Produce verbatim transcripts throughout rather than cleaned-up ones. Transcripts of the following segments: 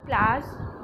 class.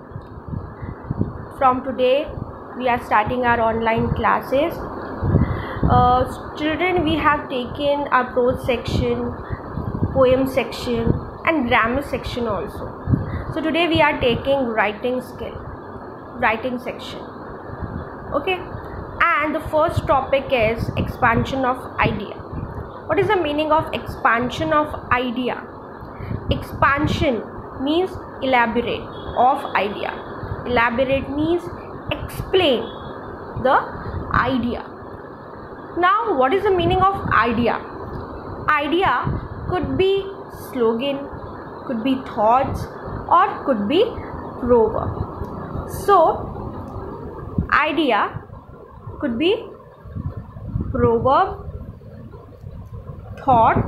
From today we are starting our online classes. Uh, children, we have taken our prose section, poem section and grammar section also. So today we are taking writing skill, writing section. Okay, and the first topic is expansion of idea. What is the meaning of expansion of idea? Expansion means elaborate of idea. Elaborate means explain the idea. Now, what is the meaning of idea? Idea could be slogan, could be thoughts, or could be proverb. So, idea could be proverb, thought,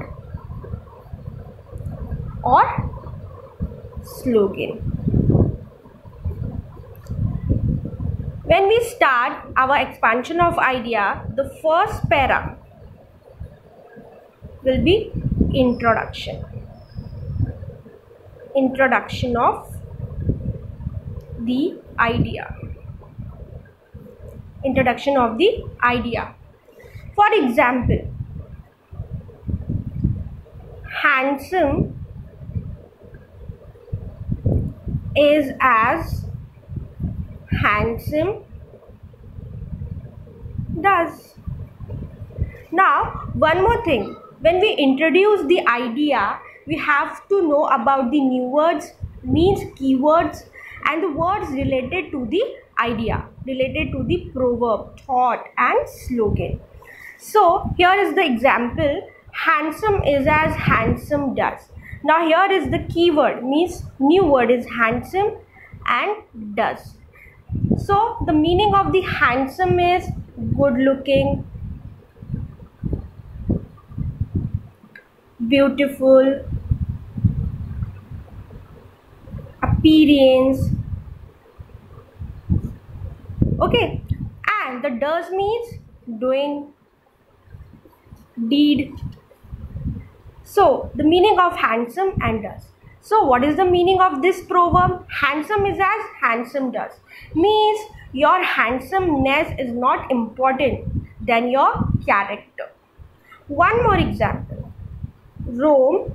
or slogan. When we start our expansion of idea, the first para will be introduction. Introduction of the idea. Introduction of the idea. For example, handsome is as handsome does. Now, one more thing. When we introduce the idea, we have to know about the new words, means keywords, and the words related to the idea, related to the proverb, thought, and slogan. So, here is the example. Handsome is as handsome does. Now, here is the keyword, means new word is handsome and does. So, the meaning of the handsome is good looking, beautiful, appearance. Okay, and the does means doing, deed. So, the meaning of handsome and does. So, what is the meaning of this proverb? Handsome is as handsome does. Means your handsomeness is not important than your character. One more example. Rome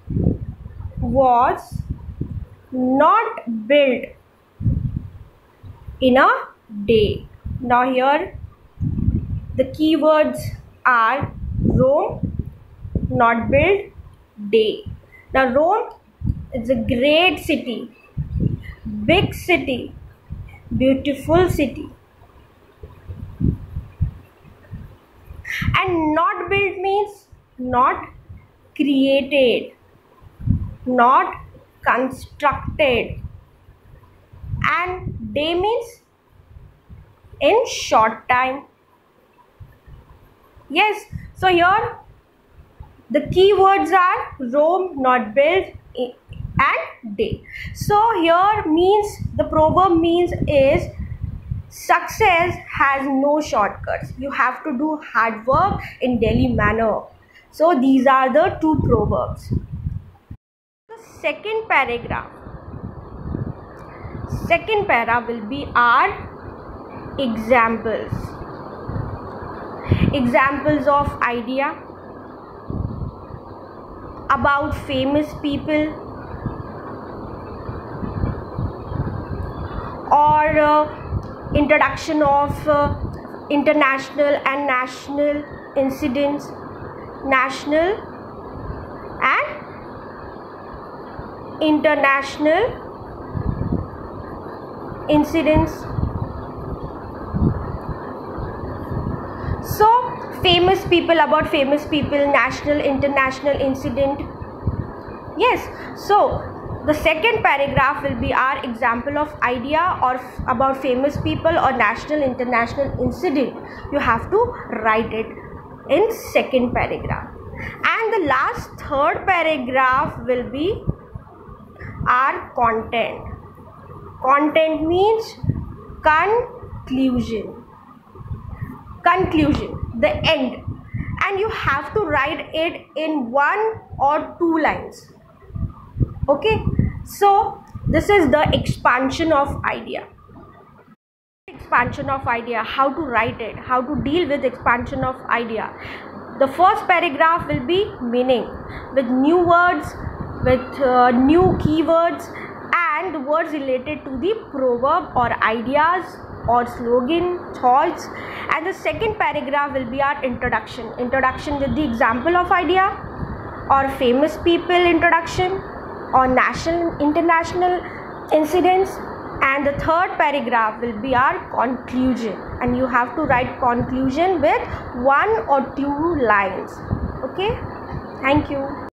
was not built in a day. Now here the keywords are Rome, not built, day. Now Rome is a great city, big city, beautiful city. And not built means not created, not constructed. And day means in short time. Yes, so here the keywords are Rome, not built, and day. So here means the proverb means is success has no shortcuts. You have to do hard work in daily manner. So these are the two proverbs. The second paragraph. Second para will be our examples. Examples of idea, about famous people, or uh, introduction of uh, international and national incidents, national and international incidents. So, famous people, about famous people, national, international incident. Yes, so the second paragraph will be our example of idea or about famous people or national, international incident. You have to write it in second paragraph. And the last third paragraph will be our content. Content means conclusion. Conclusion, the end. And you have to write it in one or two lines. Okay, so This is the expansion of idea. Expansion of idea, how to write it, how to deal with expansion of idea. The first paragraph will be meaning, with new words, with uh, new keywords and words related to the proverb or ideas or slogan, thoughts. And the second paragraph will be our introduction. Introduction with the example of idea or famous people introduction or national, international incidents. And the third paragraph will be our conclusion, and you have to write conclusion with one or two lines. Okay, thank you.